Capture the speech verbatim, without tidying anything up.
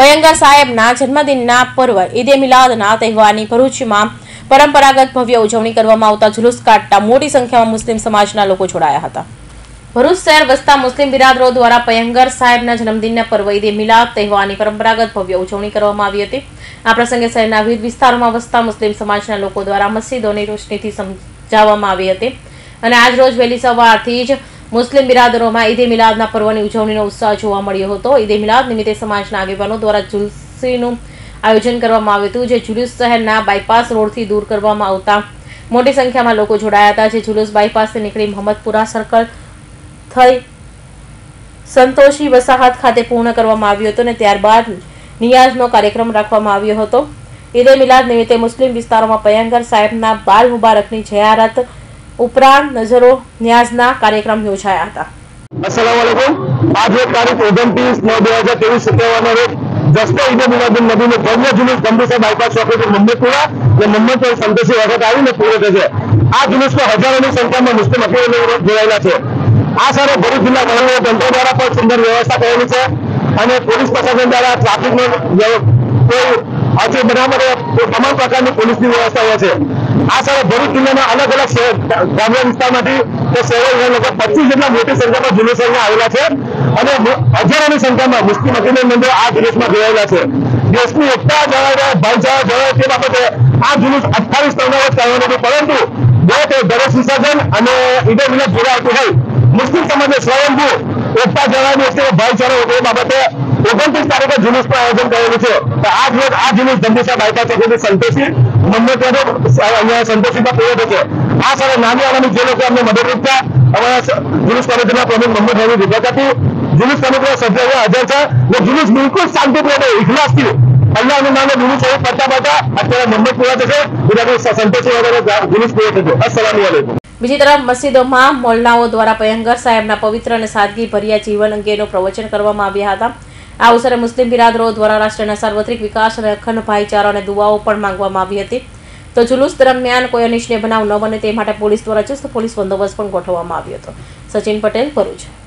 પયંગર સાહેબના જન્મદિનના પર્વ ઈદે મિલાદના તહેવારની ભરૂચમાં પરંપરાગત ભવ્ય ઉજવણી કરવામાં આવતા જુલુસ કાઢતા મોટી સંખ્યામાં મુસ્લિમ સમાજના લોકો જોડાયા હતા। ભરૂચ શહેર વસતા મુસ્લિમ બિરાદરો દ્વારા પયંગર સાહેબના જન્મદિનના પર્વ ઈદે મિલાદ તહેવારની પરંપરાગત ભવ્ય ઉજવણી કરવામાં આવી હતી। આ પ્રસંગે શહેરના વિવિધ વિસ્તારોમાં વસતા મુસ્લિમ સમાજના લોકો દ્વારા મસ્જિદોની રોશનીથી સમજાવવામાં આવી હતી અને આજ રોજ વહેલી સવારથી જ મુસ્લિમ બિરાદરોમાં ઈદે મિલાદના પર્વની ઉજવણીનો ઉત્સાહ જોવા મળ્યો હતો। ઈદે મિલાદ નિમિત્તે સમાજના આગેવાનો દ્વારા જુલુસનું આયોજન કરવામાં આવ્યું હતું, જે જુલુસ શહેરના બાયપાસ રોડથી દૂર કરવામાં આવતા મોટી સંખ્યામાં લોકો જોડાયા હતા। જે જુલુસ બાયપાસથી નીકળી મોહમ્મદપુરા સર્કલ થઈ સંતોષી વસાહત ખાતે પૂર્ણ કરવામાં આવ્યું હતું અને ત્યારબાદ નિયાઝનો કાર્યક્રમ રાખવામાં આવ્યો હતો। ઈદે મિલાદ નિમિત્તે મુસ્લિમ વિસ્તારોમાં પયંગર સાહેબના બાલ મુબારકની જયારત ઉપરાંત નજરો ન્યાઝના કાર્યક્રમ યોજાયા હતા। अस्सलाम वालेकुम। आज एक तारीख ओगनतीस नौ दो हजार तेईस शुक्रवार रोज जस्ते ईद मिलादुन नबी में भव्य जुलूस गंबूसा बाईपास चौकी मोहम्मदपुरा ने मोहम्मदपुर संतोषी वखत आવીને પૂરો થશે। આ જુલુસમાં હજારોની સંખ્યામાં મુસ્લિમ અખિલો જોડાયેલા છે। આ સાથે ભરૂચ જિલ્લા વહીવટી તંત્ર દ્વારા પણ સુંદર વ્યવસ્થા કરેલી છે અને પોલીસ પ્રશાસન દ્વારા ટ્રાફિકનો કોઈ અચૂક બનાવ તમામ પ્રકારની પોલીસની વ્યવસ્થા હોય છે। આ સાથે ભરૂચ જિલ્લાના અલગ અલગ શહેર ગ્રામ્ય વિસ્તારમાંથી તે શહેરો લગભગ પચીસ જેટલા મોટી સંખ્યામાં જુલુસ આવેલા છે અને હજારોની સંખ્યામાં મુસ્લિમ અખિલો મંડળો આ જુલુસમાં જોડાયેલા છે। દેશની એકતા જળવાય, ભાઈચારા જળવાય તે બાબતે આ જુલુસ અઠ્ઠાવીસ નવેમ્બરે કરવાનું હતું, પરંતુ જો તે દરસ વિસર્જન અને ઈદે મિલાદ જોડાતું હોય મુસ્લિમ સમાજે સ્વયંભૂ એકતા જળવાય એટલે ભાઈચારો એ બાબતે ઓગણત્રીસ તારીખે જુલુસનું આયોજન કરેલું છે। તો આજ રોજ આ જુલુસ ગંબૂસા બાયપાસ ચોકીથી સંતોષી મોહમ્મદપુરા અહીંયા સંતોષીમાં પૂરો થશે। આ સાથે નાની આનાની જે લોકો અમને મદદરૂપ થયા અમારા જુલુસ કમિટીના પ્રમુખ મોહમ્મદ હમીદ વિગત હતી। જુલુસ કમિટીના સભ્યો હાજર છે ને જુલુસ બિલકુલ શાંતિપૂર્ણ ઇખલાસથી અલ્લાહનું નામે જુલુસ એવું કરતા કરતા અત્યારે મોહમ્મદપુરા થશે, ગુજરાતની સંતોષી વગેરે જુલુસ પૂરો થશે। અસ્સલામુ અલૈકુમ। બીજી તરફ મસ્જિદોમાં મોલ્લાઓ દ્વારા પયંગર સાહેબના પવિત્ર અને સાદગી ભર્યા જીવન અંગેનું પ્રવચન કરવામાં આવ્યા હતા। આ અવસરે મુસ્લિમ બિરાદરો દ્વારા રાષ્ટ્રના સાર્વત્રિક વિકાસ અને અખંડ ભાઈચારા અને દુઆઓ પણ માંગવામાં આવી હતી। તો જુલુસ દરમિયાન કોઈ અનિચ્છનીય બનાવ ન બને તે માટે પોલીસ દ્વારા ચુસ્ત પોલીસ બંદોબસ્ત પણ ગોઠવવામાં આવ્યો હતો। સચિન પટેલ, ભરૂચ।